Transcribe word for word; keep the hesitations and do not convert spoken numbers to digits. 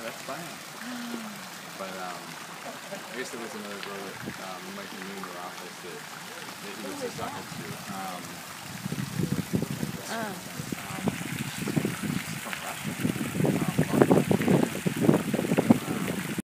that's fine. But um, I guess there was another girl that um, might be new in your office that, that he was just talking to. Um, Uh.